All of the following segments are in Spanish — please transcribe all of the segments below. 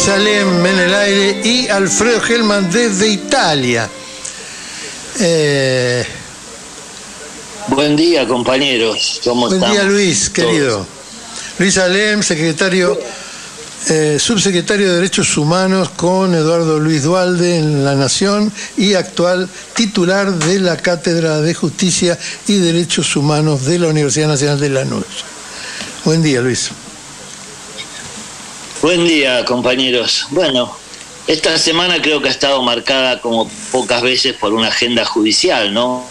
Luis Alem en el aire y Alfredo Gelman desde Italia. Buen día, compañeros. ¿Cómo están? Buen día, Luis, querido. Luis Alem, subsecretario de Derechos Humanos con Eduardo Luis Duhalde en La Nación y actual titular de la Cátedra de Justicia y Derechos Humanos de la Universidad Nacional de Lanús. Buen día, Luis. Buen día, compañeros. Bueno, esta semana creo que ha estado marcada como pocas veces por una agenda judicial, ¿no?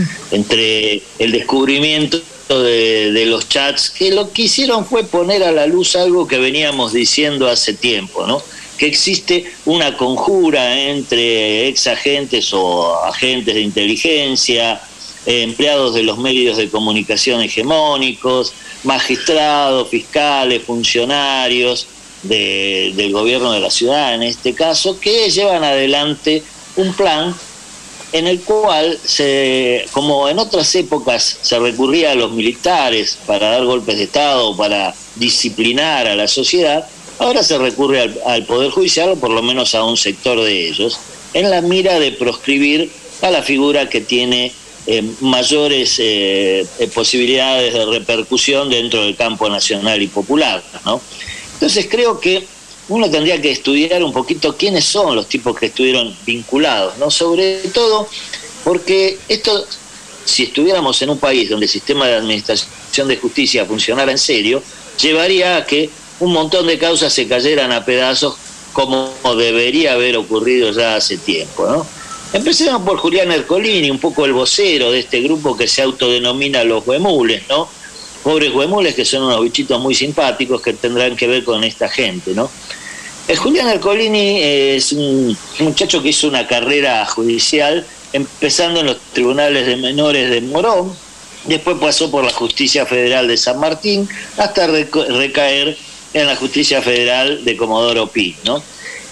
Entre el descubrimiento de los chats, que lo que hicieron fue poner a la luz algo que veníamos diciendo hace tiempo, ¿no? Que existe una conjura entre ex agentes o agentes de inteligencia, empleados de los medios de comunicación hegemónicos, magistrados, fiscales, funcionarios del gobierno de la ciudad, en este caso, que llevan adelante un plan en el cual, como en otras épocas se recurría a los militares para dar golpes de Estado, para disciplinar a la sociedad, ahora se recurre al Poder Judicial, o por lo menos a un sector de ellos, en la mira de proscribir a la figura que tiene mayores posibilidades de repercusión dentro del campo nacional y popular, ¿no? Entonces creo que uno tendría que estudiar un poquito quiénes son los tipos que estuvieron vinculados, ¿no? Sobre todo porque esto, si estuviéramos en un país donde el sistema de administración de justicia funcionara en serio, llevaría a que un montón de causas se cayeran a pedazos como debería haber ocurrido ya hace tiempo, ¿no? Empecemos por Julián Ercolini, un poco el vocero de este grupo que se autodenomina los huemules, ¿no? Pobres huemules, que son unos bichitos muy simpáticos que tendrán que ver con esta gente, ¿no? Julián Ercolini es un muchacho que hizo una carrera judicial empezando en los tribunales de menores de Morón, después pasó por la Justicia Federal de San Martín hasta recaer en la Justicia Federal de Comodoro Pi, ¿no?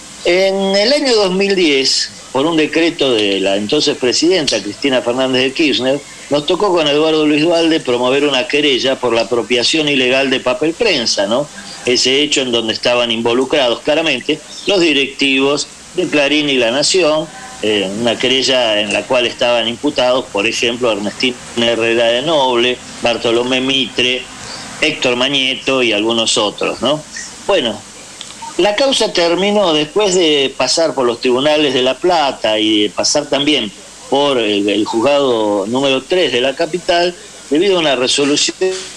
En el año 2010, por un decreto de la entonces presidenta Cristina Fernández de Kirchner, nos tocó con Eduardo Luis Duhalde promover una querella por la apropiación ilegal de papel prensa, ¿no? Ese hecho en donde estaban involucrados claramente los directivos de Clarín y La Nación, una querella en la cual estaban imputados, por ejemplo, Ernestina Herrera de Noble, Bartolomé Mitre, Héctor Mañeto y algunos otros, ¿no? Bueno, la causa terminó después de pasar por los tribunales de La Plata y de pasar también por el juzgado número 3 de la capital, debido a una resolución.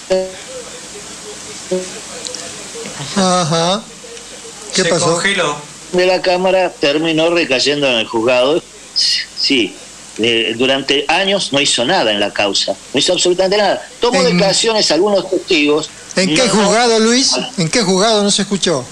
Ajá. ¿Qué pasó? Congeló. De la Cámara, terminó recayendo en el juzgado. Sí, durante años no hizo nada en la causa, no hizo absolutamente nada. Tomó declaraciones algunos testigos. ¿En qué juzgado, Luis? ¿En qué juzgado? No se escuchó.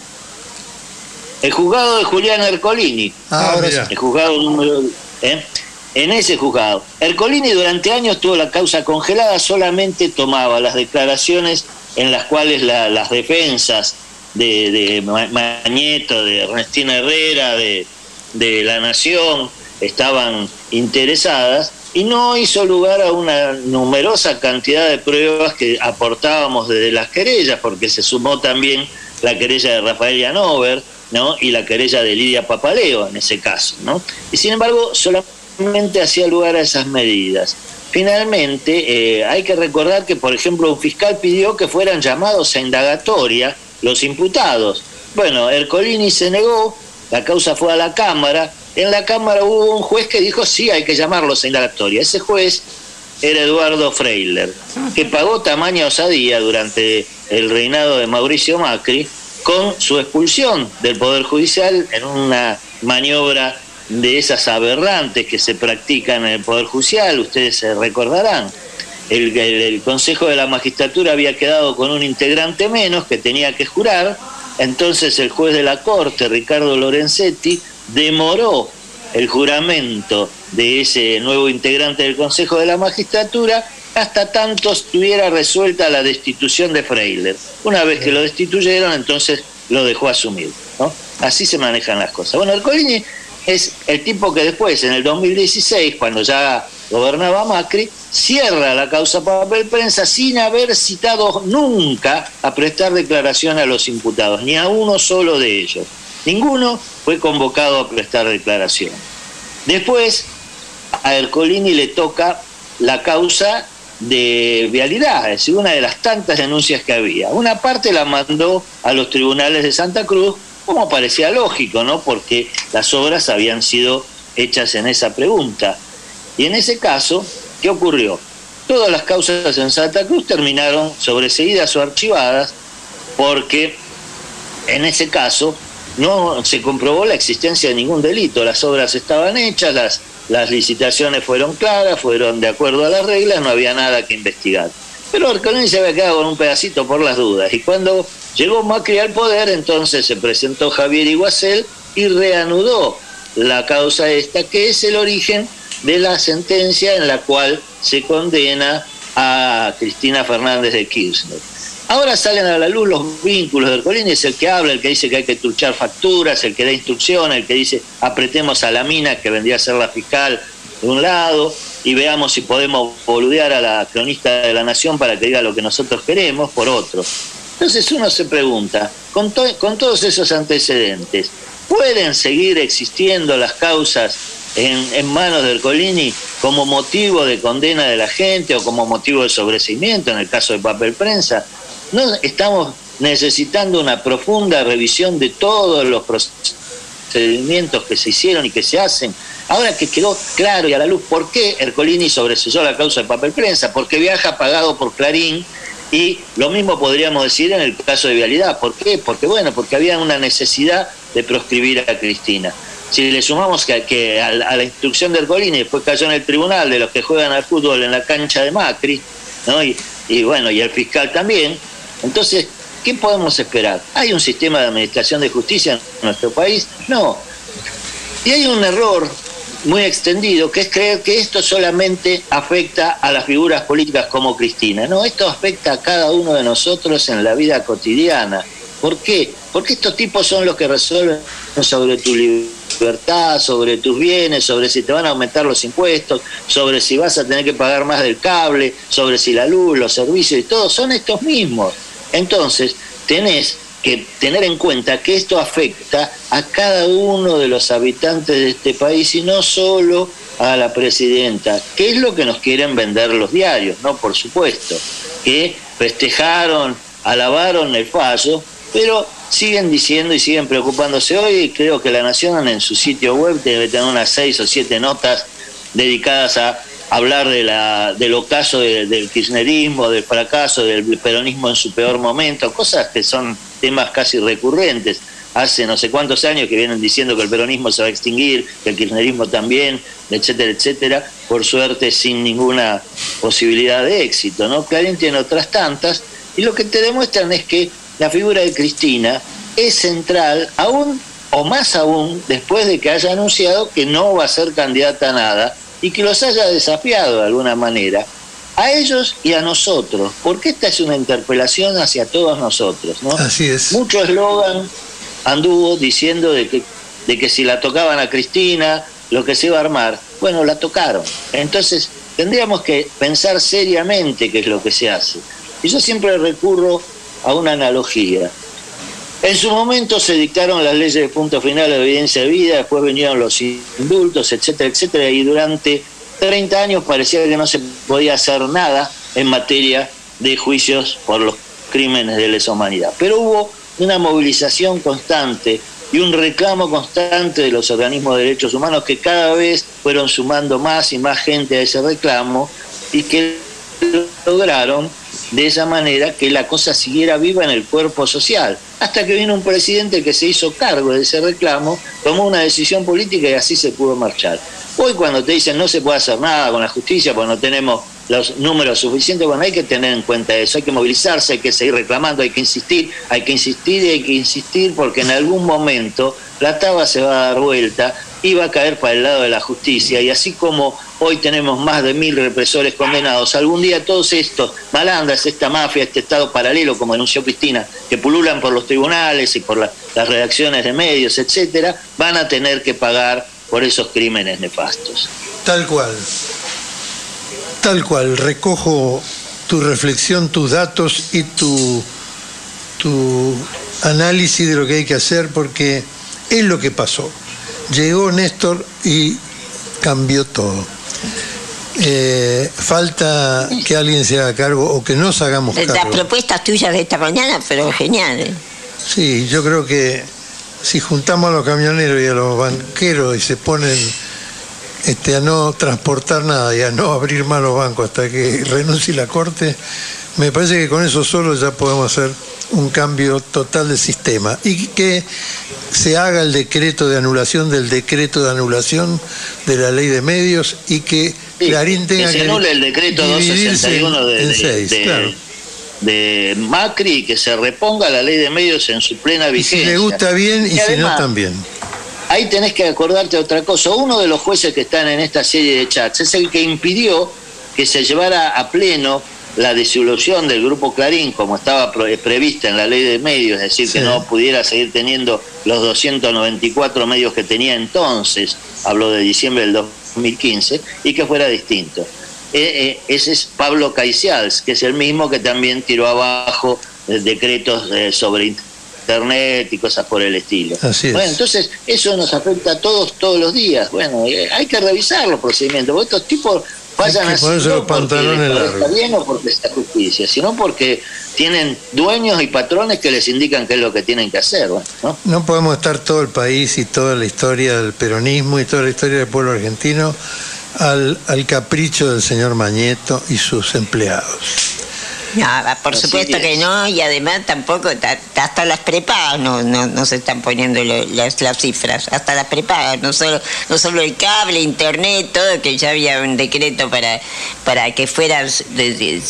El juzgado de Julián Ercolini. Ahora sí. El juzgado número... En ese juzgado. Ercolini durante años tuvo la causa congelada, solamente tomaba las declaraciones en las cuales las defensas de Mañeto, de Ernestina Herrera, de La Nación, estaban interesadas, y no hizo lugar a una numerosa cantidad de pruebas que aportábamos desde las querellas, porque se sumó también la querella de Rafael Yanover, ¿no? Y la querella de Lidia Papaleo en ese caso, ¿no? Y sin embargo, solamente hacía lugar a esas medidas. Finalmente, hay que recordar que, por ejemplo, un fiscal pidió que fueran llamados a indagatoria los imputados. Bueno, Ercolini se negó, la causa fue a la Cámara. En la Cámara hubo un juez que dijo sí, hay que llamarlos a indagatoria. Ese juez era Eduardo Freiler, que pagó tamaña osadía durante el reinado de Mauricio Macri con su expulsión del Poder Judicial en una maniobra de esas aberrantes que se practican en el Poder Judicial. Ustedes se recordarán. El Consejo de la Magistratura había quedado con un integrante menos que tenía que jurar. Entonces el juez de la Corte, Ricardo Lorenzetti, demoró el juramento de ese nuevo integrante del Consejo de la Magistratura hasta tanto estuviera resuelta la destitución de Freiler. Una vez que lo destituyeron, entonces lo dejó asumir, ¿no? Así se manejan las cosas. Bueno, Ercolini es el tipo que después, en el 2016, cuando ya gobernaba Macri, cierra la causa papel prensa sin haber citado nunca a prestar declaración a los imputados, ni a uno solo de ellos. Ninguno fue convocado a prestar declaración. Después, a Ercolini le toca la causa de vialidad, es decir, una de las tantas denuncias que había. Una parte la mandó a los tribunales de Santa Cruz, como parecía lógico, ¿no? Porque las obras habían sido hechas en esa pregunta. Y en ese caso, ¿qué ocurrió? Todas las causas en Santa Cruz terminaron sobreseídas o archivadas porque en ese caso no se comprobó la existencia de ningún delito. Las obras estaban hechas, las licitaciones fueron claras, fueron de acuerdo a las reglas, no había nada que investigar. Pero Ercolini se había quedado con un pedacito por las dudas. Y cuando llegó Macri al poder, entonces se presentó Javier Iguacel y reanudó la causa esta, que es el origen de la sentencia en la cual se condena a Cristina Fernández de Kirchner. Ahora salen a la luz los vínculos de Ercolini, es el que habla, el que dice que hay que truchar facturas, el que da instrucciones, el que dice apretemos a la mina, que vendría a ser la fiscal, de un lado, y veamos si podemos boludear a la cronista de La Nación para que diga lo que nosotros queremos, por otro. Entonces uno se pregunta, con todos esos antecedentes, ¿pueden seguir existiendo las causas en manos de Ercolini como motivo de condena de la gente o como motivo de sobreseimiento en el caso de Papel Prensa? ¿No estamos necesitando una profunda revisión de todos los procedimientos que se hicieron y que se hacen? Ahora que quedó claro y a la luz por qué Ercolini sobreseyó la causa de Papel Prensa, porque viaja pagado por Clarín, y lo mismo podríamos decir en el caso de Vialidad. ¿Por qué? Porque había una necesidad de proscribir a Cristina. Si le sumamos que a la instrucción de Ercolini después cayó en el tribunal de los que juegan al fútbol en la cancha de Macri, ¿no? y el fiscal también, entonces, ¿qué podemos esperar? ¿Hay un sistema de administración de justicia en nuestro país? No. Y hay un error muy extendido, que es creer que esto solamente afecta a las figuras políticas como Cristina. No, esto afecta a cada uno de nosotros en la vida cotidiana. ¿Por qué? Porque estos tipos son los que resuelven sobre tu libertad, sobre tus bienes, sobre si te van a aumentar los impuestos, sobre si vas a tener que pagar más del cable, sobre si la luz, los servicios y todo, son estos mismos. Entonces, tenés que tener en cuenta que esto afecta a cada uno de los habitantes de este país y no solo a la presidenta, que es lo que nos quieren vender los diarios, ¿no? Por supuesto, que festejaron, alabaron el fallo, pero siguen diciendo y siguen preocupándose. Hoy creo que La Nación en su sitio web debe tener unas 6 o 7 notas dedicadas a hablar del ocaso del kirchnerismo, del fracaso del peronismo en su peor momento, cosas que son temas casi recurrentes. Hace no sé cuántos años que vienen diciendo que el peronismo se va a extinguir, que el kirchnerismo también, etcétera, etcétera, por suerte sin ninguna posibilidad de éxito, ¿no? Clarín tiene otras tantas, y lo que te demuestran es que la figura de Cristina es central, aún o más aún, después de que haya anunciado que no va a ser candidata a nada, y que los haya desafiado de alguna manera, a ellos y a nosotros, porque esta es una interpelación hacia todos nosotros, ¿no? Así es. Mucho eslogan anduvo diciendo de que si la tocaban a Cristina, lo que se iba a armar, bueno, la tocaron. Entonces, tendríamos que pensar seriamente qué es lo que se hace. Y yo siempre recurro a una analogía. En su momento se dictaron las leyes de punto final de evidencia de vida, después vinieron los indultos, etcétera, etcétera, y durante 30 años parecía que no se podía hacer nada en materia de juicios por los crímenes de lesa humanidad. Pero hubo una movilización constante y un reclamo constante de los organismos de derechos humanos que cada vez fueron sumando más y más gente a ese reclamo y que lograron de esa manera que la cosa siguiera viva en el cuerpo social, hasta que vino un presidente que se hizo cargo de ese reclamo, tomó una decisión política y así se pudo marchar. Hoy cuando te dicen no se puede hacer nada con la justicia porque no tenemos los números suficientes, bueno, hay que tener en cuenta eso, hay que movilizarse, hay que seguir reclamando, hay que insistir y hay que insistir porque en algún momento la taba se va a dar vuelta y va a caer para el lado de la justicia, y así como hoy tenemos más de 1000 represores condenados, algún día todos estos malandras, esta mafia, este estado paralelo, como denunció Cristina, que pululan por los tribunales y por las redacciones de medios, etcétera, van a tener que pagar por esos crímenes nefastos. Tal cual, recojo tu reflexión, tus datos y tu análisis de lo que hay que hacer, porque Es lo que pasó. Llegó Néstor y cambió todo. Falta que alguien se haga cargo o que nos hagamos cargo. Las propuestas tuyas de esta mañana, pero geniales. Sí, yo creo que si juntamos a los camioneros y a los banqueros y se ponen a no transportar nada y a no abrir más los bancos hasta que renuncie la Corte, me parece que con eso solo ya podemos hacer un cambio total del sistema y que se haga el decreto de anulación del decreto de anulación de la ley de medios y que Clarín tenga que se anule el decreto 261 de Macri y que se reponga la ley de medios en su plena vigencia. Y si le gusta bien y si no también. Ahí tenés que acordarte de otra cosa. Uno de los jueces que están en esta serie de chats es el que impidió que se llevara a pleno la disolución del Grupo Clarín, como estaba prevista en la ley de medios, es decir, que no pudiera seguir teniendo los 294 medios que tenía entonces, habló de diciembre del 2015, y que fuera distinto. Ese es Pablo Caicials, que es el mismo que también tiró abajo decretos sobre Internet y cosas por el estilo. Así es. Bueno, entonces eso nos afecta a todos los días. Bueno, hay que revisar los procedimientos, porque estos tipos vayan a hacer los pantalones largos. Está bien o porque está justicia, sino porque tienen dueños y patrones que les indican qué es lo que tienen que hacer, ¿no? No podemos estar todo el país y toda la historia del peronismo y toda la historia del pueblo argentino al capricho del señor Mañeto y sus empleados. No, por supuesto que no, y además tampoco, hasta las prepagas no se están poniendo las cifras, hasta las prepagas, no solo el cable, internet, todo, que ya había un decreto para que fueran ¿qué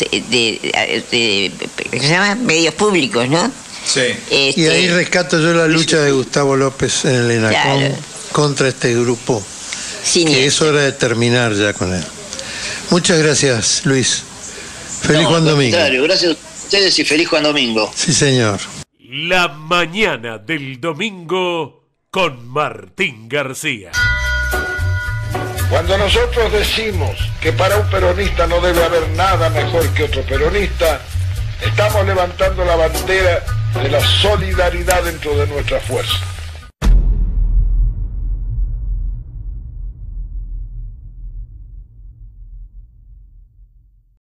se llama? Medios públicos, ¿no? Sí. Y ahí rescato yo la lucha de Gustavo López en el ENACOM contra este grupo, que es hora de terminar ya con él. Muchas gracias, Luis. Feliz Juan Domingo. Gracias a ustedes y feliz Juan Domingo. Sí, señor. La mañana del domingo con Martín García. Cuando nosotros decimos que para un peronista no debe haber nada mejor que otro peronista, estamos levantando la bandera de la solidaridad dentro de nuestra fuerza.